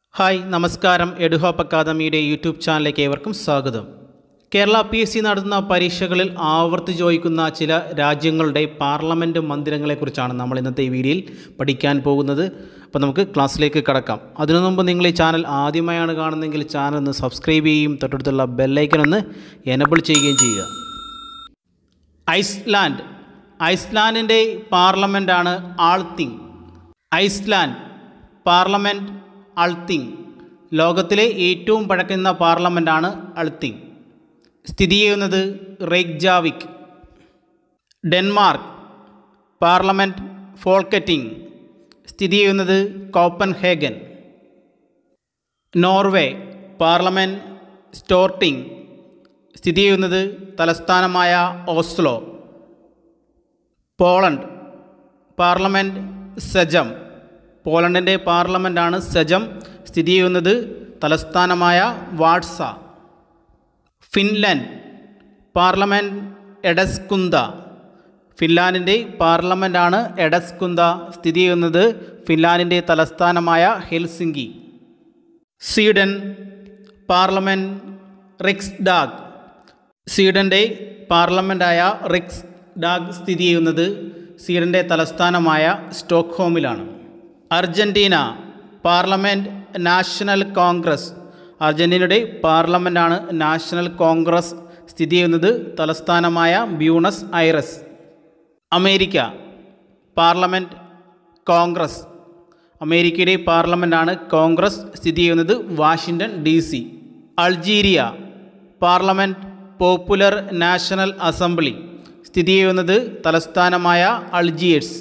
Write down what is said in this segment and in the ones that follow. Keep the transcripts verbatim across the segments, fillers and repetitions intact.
Hi നമസ്കാരം. എഡുഹോപ്പ് അക്കാദമിയുടെ YouTube ചാനലിലേക്ക് ഏവർക്കും സ്വാഗതം. കേരള പി എസ് സി നടത്തുന്ന പരീക്ഷകളിൽ ആവർത്തി ചോദിക്കുന്ന ചില രാജ്യങ്ങളുടെ പാർലമെൻറ്റ് മന്ദിരങ്ങളെക്കുറിച്ചാണ് നമ്മൾ ഇന്നത്തെ ഈ വീഡിയോയിൽ പഠിക്കാൻ പോകുന്നത്. അപ്പോൾ നമുക്ക് ക്ലാസ്സിലേക്ക് കടക്കാം. അതിനു മുമ്പ് നിങ്ങൾ ഈ ചാനൽ ആദ്യമായാണ് കാണുന്നതെങ്കിൽ ചാനൽ ഒന്ന് സബ്സ്ക്രൈബ് ചെയ്യുകയും തൊട്ടടുത്തുള്ള ബെല്ലൈക്കൺ ഒന്ന് എനബിൾ ചെയ്യുകയും ചെയ്യുക. ഐസ്ലാൻഡ് ഐസ്ലാൻഡിൻ്റെ പാർലമെൻറ്റാണ് ആൾത്തിങ്. Iceland parliament Althing. ലോകത്തിലെ ഏറ്റവും പഴക്കുന്ന പാർലമെൻറ്റാണ് അൾത്തിങ്. സ്ഥിതി ചെയ്യുന്നത് റെയ്ക്ജാവിക്. Denmark parliament ഫോൾക്കറ്റിംഗ്. സ്ഥിതി ചെയ്യുന്നത് കോപ്പൻഹേഗൻ. Norway parliament സ്റ്റോർട്ടിംഗ്. സ്ഥിതി ചെയ്യുന്നത് തലസ്ഥാനമായ ഓസ്ലോ. Poland parliament Sejm. പോളണ്ടിൻ്റെ പാർലമെൻറ്റാണ് സെജം. സ്ഥിതി ചെയ്യുന്നത് തലസ്ഥാനമായ വാഴ്സ. Finland parliament എഡസ്കുന്ത. ഫിൻലാൻഡിൻ്റെ പാർലമെൻറ്റാണ് എഡസ്കുന്ത. സ്ഥിതി ചെയ്യുന്നത് ഫിൻലാൻഡിൻ്റെ തലസ്ഥാനമായ ഹെൽസിങ്കി. Sweden parliament Riksdag. സ്വീഡൻ്റെ പാർലമെൻറ്റായ റിക്സ്ഡാഗ് സ്ഥിതി ചെയ്യുന്നത് സ്വീഡൻ്റെ തലസ്ഥാനമായ സ്റ്റോക്ക്ഹോമിലാണ്. Argentina parliament national congress. അർജൻറ്റീനയുടെ പാർലമെൻറ്റാണ് നാഷണൽ കോൺഗ്രസ്. സ്ഥിതി ചെയ്യുന്നത് തലസ്ഥാനമായ Buenos Aires. America parliament congress. അമേരിക്കയുടെ പാർലമെൻറ്റാണ് കോൺഗ്രസ്. സ്ഥിതി ചെയ്യുന്നത് Washington D C. Algeria parliament popular national assembly. സ്ഥിതി ചെയ്യുന്നത് തലസ്ഥാനമായ Algiers.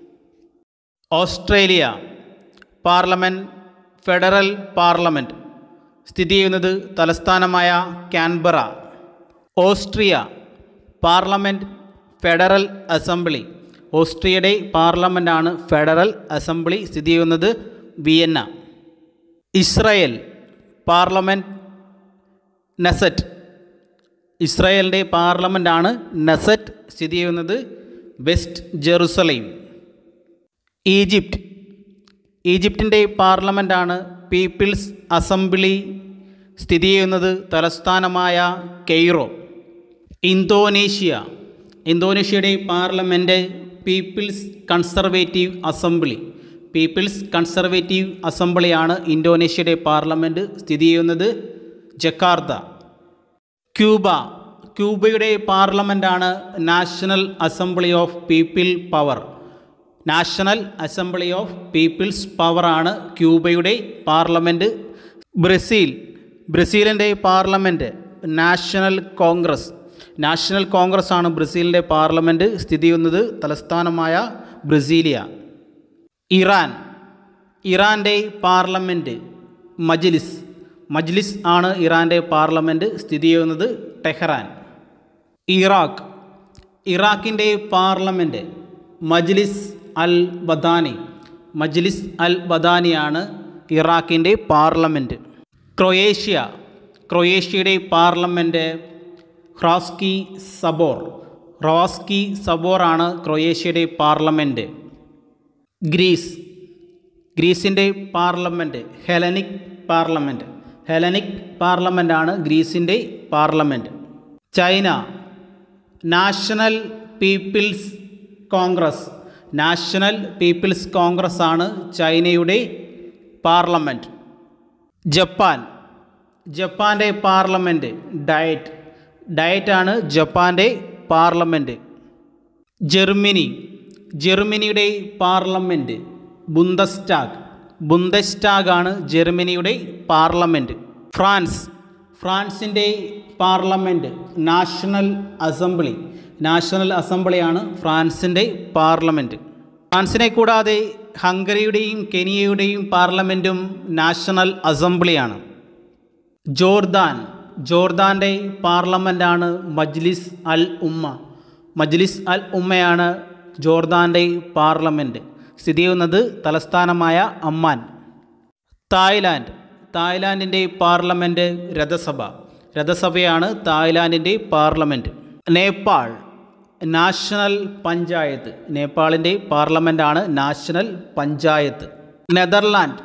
Australia parliament federal parliament. സ്ഥിതി ചെയ്യുന്നത് തലസ്ഥാനമായ Canberra. Austria parliament federal assembly. ഓസ്ട്രിയയുടെ പാർലമെൻറ്റാണ് ഫെഡറൽ അസംബ്ലി. സ്ഥിതി ചെയ്യുന്നത് വിയന്ന. Israel parliament Knesset. ഇസ്രായേലിൻ്റെ പാർലമെൻറ്റാണ് നെസറ്റ്. സ്ഥിതി ചെയ്യുന്നത് വെസ്റ്റ് ജെറുസലേം. ഈജിപ്റ്റ് ഈജിപ്തിൻ്റെ പാർലമെൻറ്റാണ് പീപ്പിൾസ് അസംബ്ലി. സ്ഥിതി ചെയ്യുന്നത് തലസ്ഥാനമായ കെയ്റോ. ഇന്തോനേഷ്യ ഇന്തോനേഷ്യയുടെ parliament people's conservative assembly. People's conservative അസംബ്ലിയാണ് ഇന്തോനേഷ്യയുടെ പാർലമെൻറ്റ്. സ്ഥിതി ചെയ്യുന്നത് ജക്കാർത്ത. ക്യൂബ ക്യൂബയുടെ പാർലമെൻറ്റാണ് national assembly of people power. National assembly of people's പവറാണ് ക്യൂബയുടെ പാർലമെൻറ്റ്. ബ്രസീൽ ബ്രസീലിൻ്റെ parliament national congress. National congress ആണ് ബ്രസീലിൻ്റെ പാർലമെൻറ്റ്. സ്ഥിതി ചെയ്യുന്നത് തലസ്ഥാനമായ ബ്രസീലിയ. ഇറാൻ ഇറാൻ്റെ പാർലമെൻറ്റ് മജ്ലിസ്. മജ്ലിസ് ആണ് ഇറാൻ്റെ പാർലമെൻറ്റ്. സ്ഥിതി ചെയ്യുന്നത് ടെഹ്റാൻ. ഇറാഖ് ഇറാഖിൻ്റെ പാർലമെൻറ്റ് മജ്ലിസ് അൽ ബദാനി. മജ്ലിസ് അൽ ബദാനിയാണ് ഇറാഖിൻ്റെ പാർലമെൻറ്റ്. ക്രൊയേഷ്യ ക്രൊയേഷ്യയുടെ പാർലമെൻറ്റ് ഹ്രാസ്കി സബോർ. ഹ്രാസ്കി സബോറാണ് ക്രൊയേഷ്യയുടെ പാർലമെൻറ്റ്. ഗ്രീസ് ഗ്രീസിൻ്റെ പാർലമെൻറ്റ് ഹെലനിക് പാർലമെൻറ്റ്. ഹെലനിക് പാർലമെൻറ്റാണ് ഗ്രീസിൻ്റെ parliament. China national people's congress. National people's congress ആണ് ചൈനയുടെ പാർലമെൻറ്റ്. ജപ്പാൻ ജപ്പാൻ്റെ പാർലമെൻറ്റ് ഡയറ്റ് ഡയറ്റാണ് ജപ്പാൻ്റെ പാർലമെൻറ്റ്. ജർമ്മനി ജർമ്മനിയുടെ പാർലമെൻറ്റ് ബുണ്ടസ്ടാഗ്. ബുണ്ടസ്ടാഗ് ആണ് ജർമ്മനിയുടെ പാർലമെൻറ്റ്. ഫ്രാൻസ് ഫ്രാൻസിൻ്റെ പാർലമെൻറ്റ് നാഷണൽ അസംബ്ലി. നാഷണൽ അസംബ്ലിയാണ് ഫ്രാൻസിൻ്റെ പാർലമെൻറ്റ്. ഫ്രാൻസിനെ കൂടാതെ ഹംഗറിയുടെയും കെനിയയുടെയും പാർലമെൻറ്റും നാഷണൽ അസംബ്ലിയാണ്. ജോർദാൻ ജോർദാൻ്റെ പാർലമെൻറ്റാണ് മജ്ലിസ് അൽ ഉമ്മ. മജ്ലിസ് അൽ ഉമ്മയാണ് ജോർദാൻ്റെ പാർലമെൻറ്റ്. സ്ഥിതി ചെയ്യുന്നത് തലസ്ഥാനമായ അമ്മാൻ. തായ്ലാൻഡ് തായ്ലാൻഡിൻ്റെ പാർലമെൻറ്റ് രഥസഭ. രഥസഭയാണ് തായ്ലാൻഡിൻ്റെ പാർലമെൻറ്റ്. നേപ്പാൾ നാഷണൽ പഞ്ചായത്ത്. നേപ്പാളിൻ്റെ പാർലമെൻറ്റാണ് നാഷണൽ പഞ്ചായത്ത്. നെതർലാൻഡ്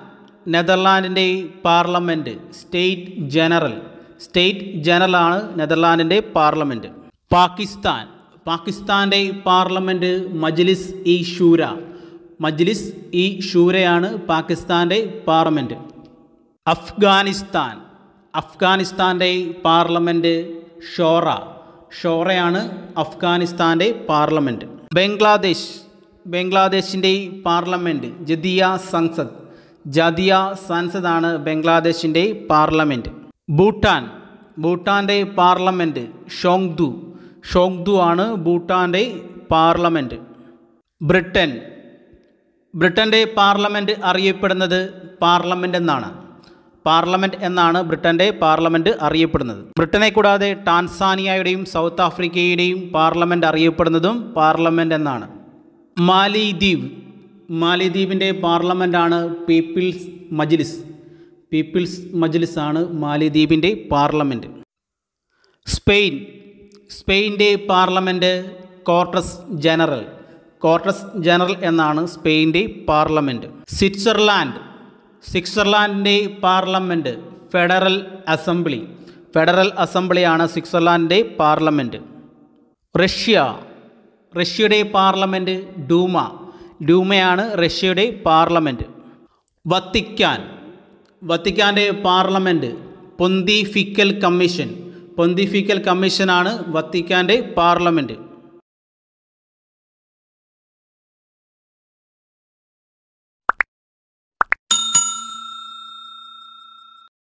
നെതർലാൻഡിൻ്റെ പാർലമെൻറ്റ് സ്റ്റേറ്റ് ജനറൽ സ്റ്റേറ്റ് ജനറലാണ് നെതർലാൻഡിൻ്റെ പാർലമെൻറ്റ്. പാകിസ്ഥാൻ പാകിസ്ഥാൻ്റെ പാർലമെൻറ്റ് മജ്ലിസ് ഇ ഷൂര മജ്ലിസ് ഇ ഷൂരയാണ് പാകിസ്ഥാൻ്റെ പാർലമെൻറ്റ്. അഫ്ഗാനിസ്ഥാൻ അഫ്ഗാനിസ്ഥാൻ്റെ പാർലമെൻറ്റ് ഷോറ ഷോറയാണ് അഫ്ഗാനിസ്ഥാൻ്റെ പാർലമെൻറ്റ്. ബംഗ്ലാദേശ് ബംഗ്ലാദേശിൻ്റെ പാർലമെൻറ്റ് ജദിയ സംസദ് ജദിയ സംസദാണ് ബംഗ്ലാദേശിൻ്റെ പാർലമെൻറ്റ്. ഭൂട്ടാൻ ഭൂട്ടാൻ്റെ പാർലമെൻറ്റ് ഷോങ്ദു ഷോങ്ദു ആണ് ഭൂട്ടാൻ്റെ പാർലമെൻറ്റ്. ബ്രിട്ടൻ ബ്രിട്ടൻ്റെ പാർലമെൻറ്റ് അറിയപ്പെടുന്നത് പാർലമെൻറ്റ് എന്നാണ് പാർലമെൻറ്റ് എന്നാണ് ബ്രിട്ടൻ്റെ പാർലമെൻറ്റ് അറിയപ്പെടുന്നത്. ബ്രിട്ടനെ കൂടാതെ ടാൻസാനിയയുടെയും സൗത്ത് ആഫ്രിക്കയുടെയും പാർലമെൻറ്റ് അറിയപ്പെടുന്നതും പാർലമെൻറ്റ് എന്നാണ്. മാലിദ്വീപ് മാലിദ്വീപിൻ്റെ പാർലമെൻറ്റാണ് പീപ്പിൾസ് മജ്ലിസ് പീപ്പിൾസ് മജ്ലിസ് ആണ് മാലിദ്വീപിൻ്റെ പാർലമെൻറ്റ്. സ്പെയിൻ സ്പെയിൻ്റെ parliament Cortes general Cortes general എന്നാണ് സ്പെയിൻ്റെ പാർലമെൻറ്റ്. സ്വിറ്റ്സർലാൻഡ് സ്വിറ്റ്സർലാൻഡിൻ്റെ പാർലമെൻറ്റ് ഫെഡറൽ അസംബ്ലി ഫെഡറൽ അസംബ്ലിയാണ് സ്വിറ്റ്സർലാൻഡിൻ്റെ പാർലമെൻറ്റ്. റഷ്യ റഷ്യയുടെ പാർലമെൻറ്റ് ഡൂമ ഡൂമയാണ് റഷ്യയുടെ പാർലമെൻറ്റ്. വത്തിക്കാൻ വത്തിക്കാൻ്റെ പാർലമെൻറ്റ് പൊന്തിഫിക്കൽ കമ്മീഷൻ പൊന്തിഫിക്കൽ കമ്മീഷനാണ് വത്തിക്കാൻ്റെ പാർലമെൻറ്റ്.